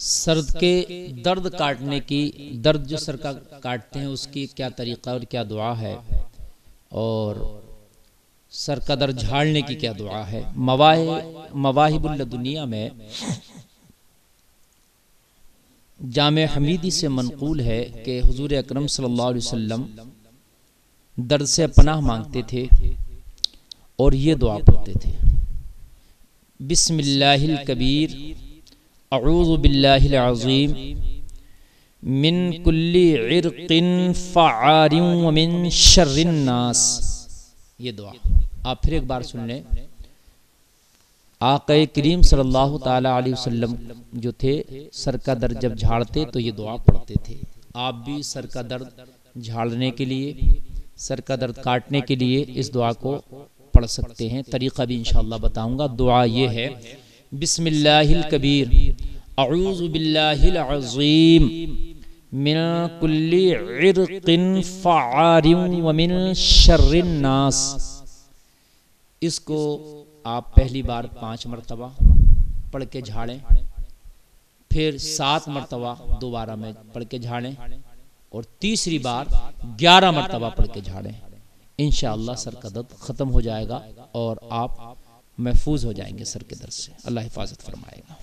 سرد کے درد کاٹنے کی، درد جو سر کا کاٹتے ہیں اس کی کیا طریقہ اور کیا دعا ہے، اور سر کا درد جھاڑنے کی کیا دعا ہے۔ مواہب اللدنیہ میں جامع حمیدی سے منقول ہے کہ حضور اکرم صلی اللہ علیہ وسلم درد سے پناہ مانگتے تھے اور یہ دعا پڑھتے تھے: بسم اللہ الکبیر، اعوذ باللہ العظیم، من کل عرق فعار ومن شر الناس۔ یہ دعا آپ پھر ایک بار سن لیں۔ آقا کریم صلی اللہ تعالی علیہ وسلم جو تھے سر کا درد جب جھاڑتے تو یہ دعا پڑھتے تھے۔ آپ بھی سر کا درد جھاڑنے کے لیے، سر کا درد کاٹنے کے لیے اس دعا کو پڑھ سکتے ہیں۔ طریقہ بھی انشاءاللہ بتاؤں گا۔ دعا یہ ہے: بسم اللہ الکبیر، اعوذ باللہ العظیم، من کل عرق فعار ومن شر الناس۔ اس کو آپ پہلی بار 5 مرتبہ پڑھ کے جھاڑیں، پھر 7 مرتبہ دوبارہ میں پڑھ کے جھاڑیں، اور تیسری بار 11 مرتبہ پڑھ کے جھاڑیں۔ انشاءاللہ سر کا درد ختم ہو جائے گا اور آپ محفوظ ہو جائیں گے سر کے درد سے۔ اللہ حفاظت فرمائے گا۔